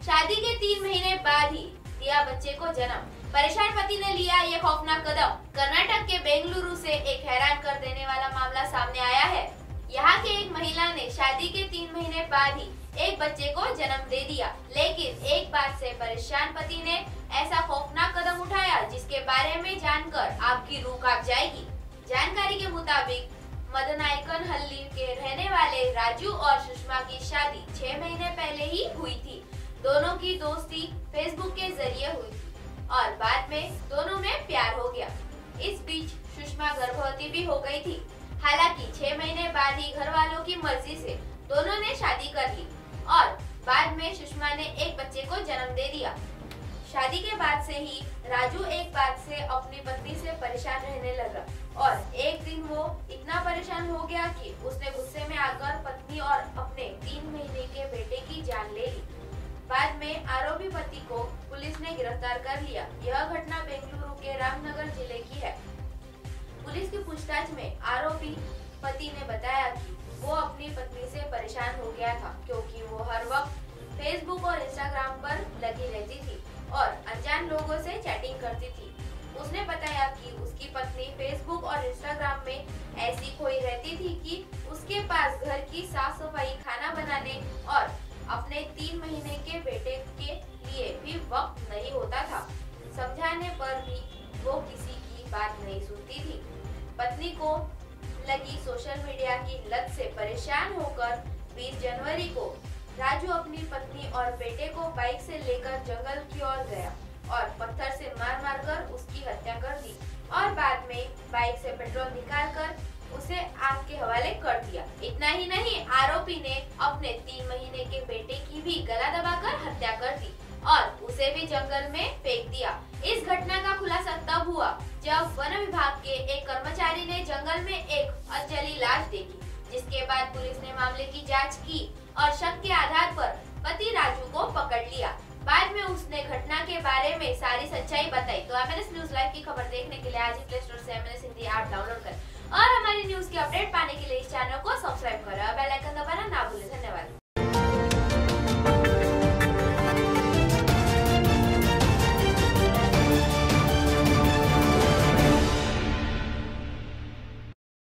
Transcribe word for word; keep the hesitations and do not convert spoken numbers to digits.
शादी के तीन महीने बाद ही दिया बच्चे को जन्म। परेशान पति ने लिया ये खौफनाक कदम। कर्नाटक के बेंगलुरु से एक हैरान कर देने वाला मामला सामने आया है। यहाँ के एक महिला ने शादी के तीन महीने बाद ही एक बच्चे को जन्म दे दिया, लेकिन एक बात से परेशान पति ने ऐसा खौफनाक कदम उठाया जिसके बारे में जानकर आपकी रूह कांप जाएगी। जानकारी के मुताबिक मदनायकनहल्ली के रहने वाले राजू और सुषमा की शादी छह महीने पहले ही हुई थी। दोनों की दोस्ती फेसबुक के जरिए हुई थी और बाद में दोनों में प्यार हो गया। इस बीच सुषमा गर्भवती भी हो गई थी। हालांकि छह महीने बाद ही घर वालों की मर्जी से दोनों ने शादी कर ली और बाद में सुषमा ने एक बच्चे को जन्म दे दिया। शादी के बाद से ही राजू एक बात से अपनी पत्नी से परेशान रहने लगा और एक दिन वो इतना परेशान हो गया कि उसने गुस्से में आकर पत्नी और अपने तीन महीने के बेटे की जान ले ली। बाद में आरोपी पति को पुलिस ने गिरफ्तार कर लिया। यह घटना बेंगलुरु के रामनगर जिले की है। पुलिस की पूछताछ में आरोपी पति ने बताया कि वो अपनी पत्नी से परेशान हो गया था क्योंकि वो हर वक्त फेसबुक और इंस्टाग्राम पर लगी रहती थी और अनजान लोगों से चैटिंग करती थी। उसने बताया कि उसकी पत्नी फेसबुक और इंस्टाग्राम में ऐसी खोई रहती थी कि उसके पास घर की साफ सफाई, खाना बनाने और अपने तीन महीने के बेटे के लिए भी वक्त नहीं होता था। समझाने पर भी वो किसी की बात नहीं सुनती थी। पत्नी को लगी सोशल मीडिया की लत से परेशान होकर बीस जनवरी को राजू अपनी पत्नी और बेटे को बाइक से लेकर जंगल की ओर गया और पत्थर से मार मार कर उसकी हत्या कर दी और बाद में बाइक से पेट्रोल निकालकर उसे आग के हवाले कर दिया। इतना ही नहीं, आरोपी ने अपने तीन महीने के बेटे की भी गला दबाकर हत्या कर दी और उसे भी जंगल में फेंक दिया। इस घटना का खुलासा तब हुआ जब वन विभाग के एक कर्मचारी ने जंगल में एक अधजली लाश देखी, जिसके बाद पुलिस ने मामले की जांच की और शक के आधार पर पति राजू को पकड़ लिया। बाद में उसने घटना के बारे में सारी सच्चाई बताई। तो एमएनएस न्यूज लाइव की खबर देखने के लिए आज ही प्ले स्टोर से एमएनएस हिंदी ऐप डाउनलोड करें और हमारी न्यूज की अपडेट पाने के लिए